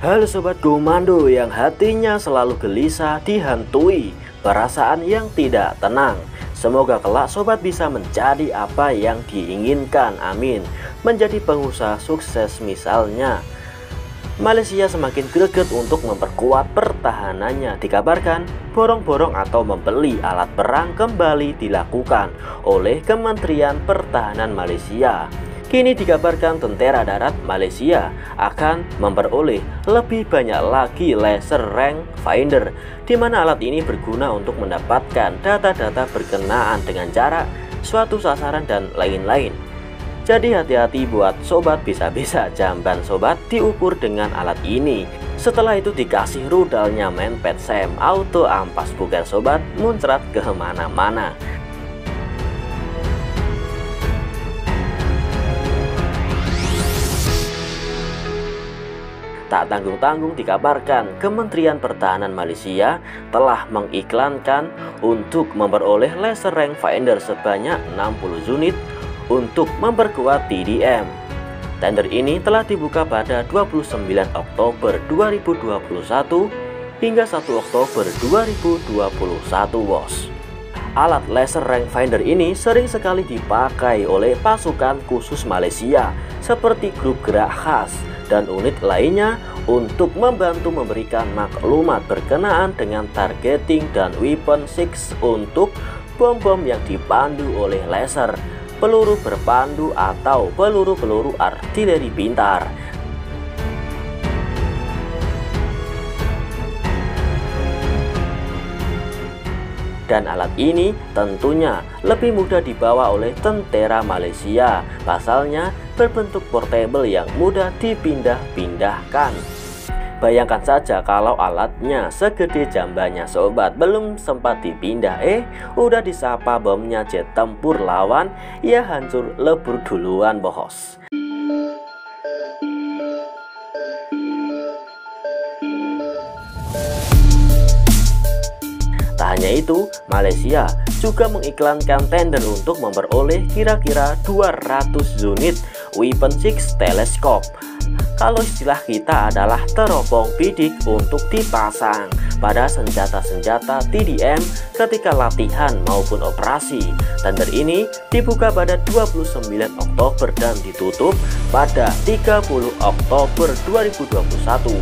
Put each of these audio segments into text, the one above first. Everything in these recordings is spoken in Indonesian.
Halo Sobat Komando yang hatinya selalu gelisah dihantui perasaan yang tidak tenang. Semoga kelak Sobat bisa menjadi apa yang diinginkan, amin. Menjadi pengusaha sukses misalnya. Malaysia semakin greget untuk memperkuat pertahanannya. Dikabarkan borong-borong atau membeli alat perang kembali dilakukan oleh Kementerian Pertahanan Malaysia. Kini dikabarkan tentara darat Malaysia akan memperoleh lebih banyak lagi laser range finder, di mana alat ini berguna untuk mendapatkan data-data berkenaan dengan jarak, suatu sasaran dan lain-lain. Jadi hati-hati buat sobat, bisa-bisa jamban sobat diukur dengan alat ini. Setelah itu dikasih rudalnya Manpad Sam auto ampas bukan sobat muncrat ke mana-mana. Tak tanggung-tanggung dikabarkan Kementerian Pertahanan Malaysia telah mengiklankan untuk memperoleh laser range finder sebanyak 60 unit untuk memperkuat TDM. Tender ini telah dibuka pada 29 Oktober 2021 hingga 1 Oktober 2021 bos. Alat laser range finder ini sering sekali dipakai oleh pasukan khusus Malaysia seperti grup gerak khas dan unit lainnya untuk membantu memberikan maklumat berkenaan dengan targeting dan weapon 6 untuk bom-bom yang dipandu oleh laser, peluru berpandu atau peluru-peluru artileri pintar. Dan alat ini tentunya lebih mudah dibawa oleh tentara Malaysia. Pasalnya berbentuk portable yang mudah dipindah-pindahkan. Bayangkan saja kalau alatnya segede jambannya sobat, belum sempat dipindah udah disapa bomnya jet tempur lawan, ya hancur lebur duluan bos. Tak hanya itu, Malaysia juga mengiklankan tender untuk memperoleh kira-kira 200 unit weapon 6 teleskop. Kalau istilah kita adalah teropong bidik untuk dipasang pada senjata-senjata TDM ketika latihan maupun operasi. Tender ini dibuka pada 29 Oktober dan ditutup pada 30 Oktober 2021.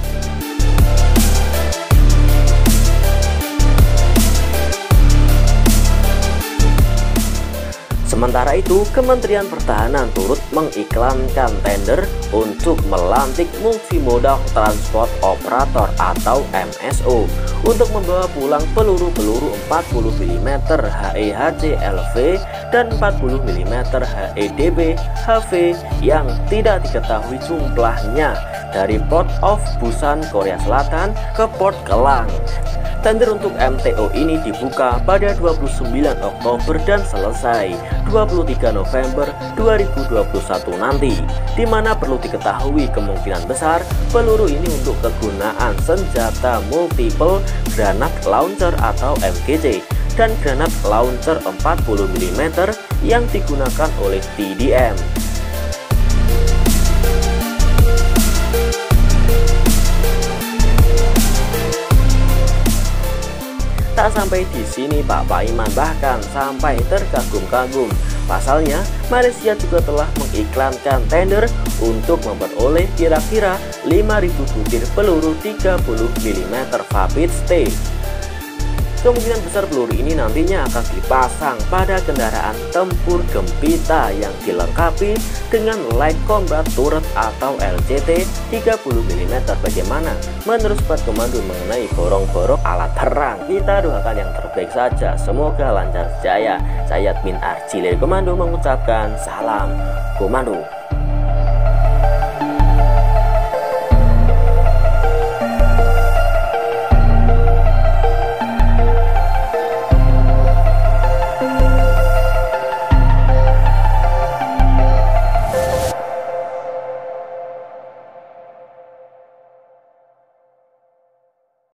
Sementara itu, Kementerian Pertahanan turut mengiklankan tender untuk melantik Multimodal Transport Operator atau MSO untuk membawa pulang peluru-peluru 40 mm HE-HJ-LV dan 40 mm HE-DB HV yang tidak diketahui jumlahnya dari Port of Busan, Korea Selatan ke Port Kelang. Tender untuk MTO ini dibuka pada 29 Oktober dan selesai 23 November 2021 nanti, di mana perlu diketahui kemungkinan besar peluru ini untuk kegunaan senjata multiple granat launcher atau MGC dan granat launcher 40 mm yang digunakan oleh TDM. Tak sampai di sini Pak Paiman bahkan sampai terkagum-kagum. Pasalnya Malaysia juga telah mengiklankan tender untuk memperoleh kira-kira 5.000 butir peluru 30 mm Vapid Stay. Kemungkinan besar peluru ini nantinya akan dipasang pada kendaraan tempur Gempita yang dilengkapi dengan Light Combat Turret atau LCT 30 mm. Bagaimana menurut Sobat Komando mengenai borong-borong alat perang? Kita doakan yang terbaik saja, semoga lancar jaya. Saya Admin Arciler Komando mengucapkan salam Komando.